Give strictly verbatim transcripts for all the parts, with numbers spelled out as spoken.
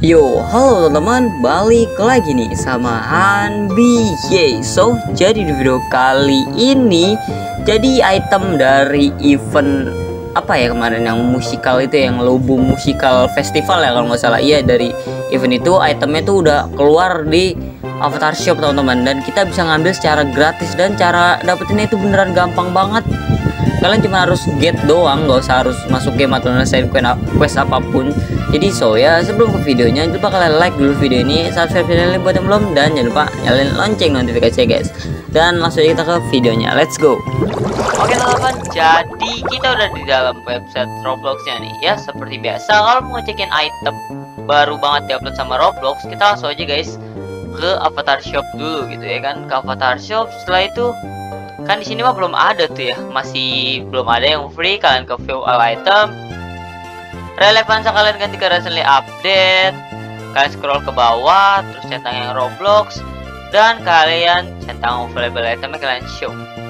Yo, halo teman-teman, balik lagi nih sama Hanbi. Yeay, so jadi di video kali ini, jadi item dari event apa ya kemarin yang musikal itu, yang Lobo Musikal Festival ya kalau nggak salah. Iya, dari event itu itemnya tuh udah keluar di Avatar Shop teman-teman, dan kita bisa ngambil secara gratis, dan cara dapetinnya itu beneran gampang banget. Kalian cuma harus get doang, nggak usah harus masuk game atau nyelesain quest apapun. Jadi so ya, sebelum ke videonya jangan lupa kalian like dulu video ini, subscribe channel ini buat yang belum, dan jangan lupa nyalain lonceng notifikasi ya guys. Dan langsung aja kita ke videonya, let's go. Oke teman-teman, jadi kita udah di dalam website Robloxnya nih ya. Seperti biasa, kalau mau ngecekin item baru banget diupload sama Roblox, kita langsung aja guys ke Avatar Shop dulu gitu ya kan. Ke Avatar Shop, setelah itu kan di sini mah belum ada tuh ya, masih belum ada yang free. Kalian ke view all item, relevansi kalian ganti ke recently update, kalian scroll ke bawah, terus centang yang Roblox, dan kalian centang available itemnya, kalian show,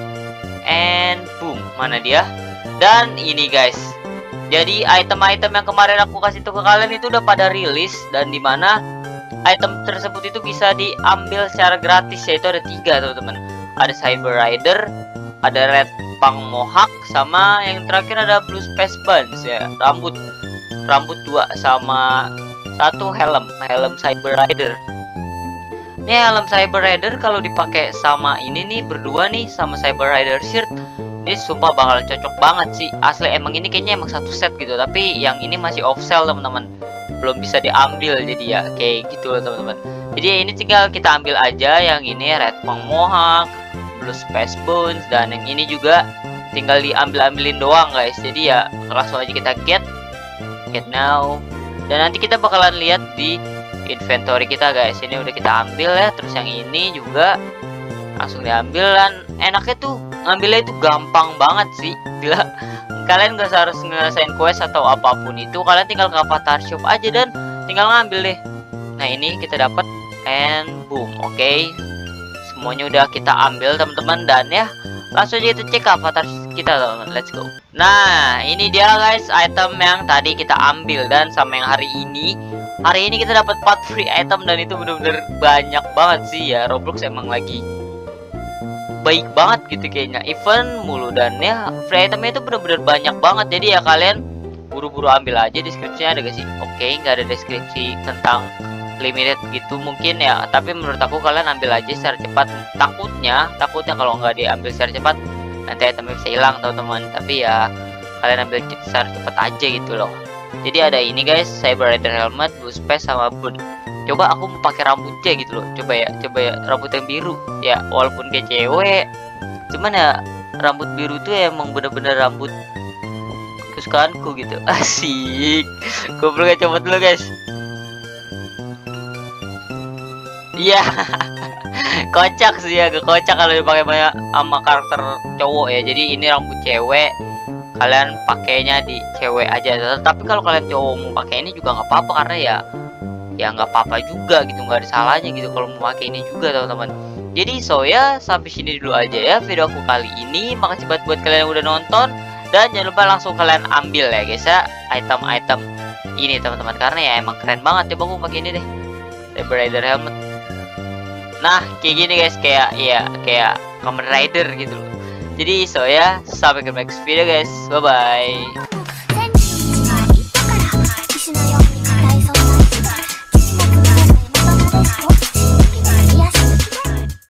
and boom, mana dia. Dan ini guys, jadi item-item yang kemarin aku kasih tuh ke kalian itu udah pada rilis, dan dimana item tersebut itu bisa diambil secara gratis, yaitu ada tiga teman-teman. Ada Cyber Rider, ada Red Punk Mohawk, sama yang terakhir ada Blue Space Buns ya, rambut rambut dua, sama satu helm helm Cyber Rider. Ini helm Cyber Rider kalau dipakai sama ini nih, berdua nih sama Cyber Rider shirt, ini sumpah bakal cocok banget sih asli. Emang ini kayaknya emang satu set gitu, tapi yang ini masih off sale teman-teman, belum bisa diambil, jadi ya kayak gitu loh teman-teman. Jadi ya ini tinggal kita ambil aja yang ini Red Punk Mohawk, Blue Space Bones, dan yang ini juga tinggal diambil-ambilin doang guys. Jadi ya langsung aja kita get get now, dan nanti kita bakalan lihat di inventory kita guys. Ini udah kita ambil ya, terus yang ini juga langsung diambil, dan enaknya tuh ngambilnya itu gampang banget sih, gila. Kalian gak harus ngerasain quest atau apapun itu, kalian tinggal ke Avatar Shop aja dan tinggal ngambil deh. Nah ini kita dapat, and boom, oke, okay. Semuanya udah kita ambil teman-teman, dan ya langsung aja kita cek ke Avatar kita teman-teman, let's go. Nah ini dia guys item yang tadi kita ambil, dan sama yang hari ini hari ini kita dapat empat free item, dan itu bener-bener banyak banget sih ya. Roblox emang lagi baik banget gitu kayaknya, event mulu, dan ya free itemnya itu bener-bener banyak banget. Jadi ya kalian buru-buru ambil aja. Deskripsinya ada gak sih? Oke, okay, nggak ada deskripsi tentang limited gitu mungkin ya, tapi menurut aku kalian ambil aja secara cepat. Takutnya takutnya kalau nggak diambil secara cepat nanti itemnya bisa hilang teman-teman, tapi ya kalian ambil secara cepat aja gitu loh. Jadi ada ini guys, Cyber Rider helmet, Blue Space, sama Boon. Coba aku mau pakai rambutnya gitu loh, coba ya coba ya rambut yang biru ya, walaupun kayak cewek, cuman ya rambut biru tuh ya emang bener-bener rambut kesukaanku gitu. Asik. Gue perlu coba dulu guys. Iya. Kocak sih ya, kocak kalau dipakai banyak sama karakter cowok ya. Jadi ini rambut cewek, kalian pakainya di cewek aja. Tapi kalau kalian cowok mau pakai ini juga nggak apa-apa, karena ya ya nggak apa-apa juga gitu, nggak ada salahnya gitu kalau mau pakai ini juga teman-teman. Jadi so ya sampai sini dulu aja ya video aku kali ini. Makasih banget buat kalian yang udah nonton, dan jangan lupa langsung kalian ambil ya guys ya item-item ini teman-teman, karena ya emang keren banget. Coba aku pakai ini deh, Cyber Rider helmet. Nah kayak gini guys, kayak ya kayak Kamen Rider gitu loh. Jadi so ya sampai ke next video guys, bye bye.